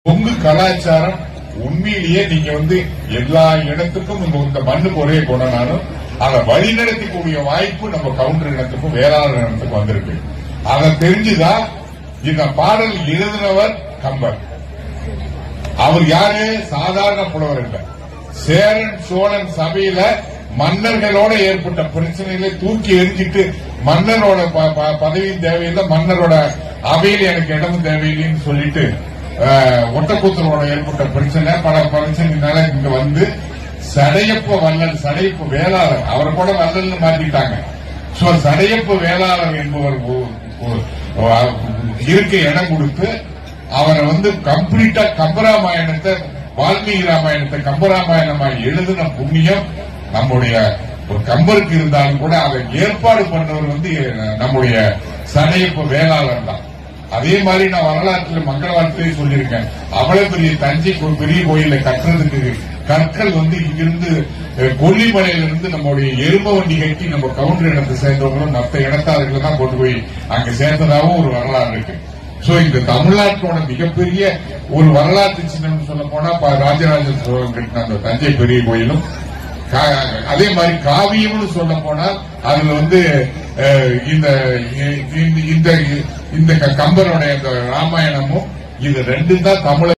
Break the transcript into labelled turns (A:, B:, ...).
A: கொங்கு கலாச்சாரம் உண்மையிலேயே நீங்க எல்லா இடத்துக்கும் இந்த மண்ணுக்கு ஒரே குணனாலும் அதை வழிநடத்தக்கூடிய வாய்ப்பு நம்ம கவுண்டர் இனத்துக்கும் வேளாளர் இனத்துக்கும் வந்திருக்கு. அதை தெரிஞ்சுதான் இந்த பாடல் எழுதினவர் கம்பர். அவர் யாரு? சாதாரண புலவர் இல்ல. சேரன் சோழன் சபையில மன்னர்களோட ஏற்பட்ட பிரச்சனைகளை தூக்கி எரிஞ்சிட்டு மன்னரோட பதவியும் தேவையில்லை, மன்னரோட அவையில் எனக்கு இடமும் தேவையில்லைன்னு சொல்லிட்டு ஒட்டக்கூத்தரோட ஏற்பட்ட பிரச்சனை பல பிரச்சனைனால இங்க சடையப்ப வல்லல், சடையப்ப வேளாளர், அவரை கூட வல்லல்னு மாத்திட்டாங்க. சடையப்ப வேளாளர் என்பவர் இருக்க இடம் கொடுத்து அவரை கம்ப்ளீட்டா கம்பராமாயணத்தை, வால்மீகி ராமாயணத்தை கம்பராமாயணமாய் எழுதின புண்ணியம் நம்முடைய ஒரு கம்பருக்கு இருந்தாலும் கூட அதை ஏற்பாடு பண்ணவர் நம்முடைய சடையப்ப வேளாளர் தான். அதே மாதிரி நான் வரலாற்றில் மங்கள வாழ்க்கையை சொல்லியிருக்கேன். அவ்வளவு பெரிய தஞ்சைக்கு ஒரு பெரிய கோயில கட்டுறதுக்கு கற்கள் இங்கிருந்து கொல்லிமலையிலிருந்து நம்முடைய எரும வண்டி கட்டி நம்ம கவுண்டர் இடத்தை சேர்ந்தவங்களும் மற்ற இடத்தாளர்கள் தான் கொண்டு போய் அங்க சேர்ந்ததாகவும் ஒரு வரலாறு இருக்கு. இந்த தமிழ்நாட்டோட மிகப்பெரிய ஒரு வரலாற்று சின்னம் சொல்ல போனா ராஜராஜ சோழன் கட்டின அந்த தஞ்சை பெரிய கோயிலும், அதே மாதிரி காவியம்னு சொல்ல போனால் அதுல இந்த கம்பருடைய ராமாயணமும் இது ரெண்டும் தான் தமிழ்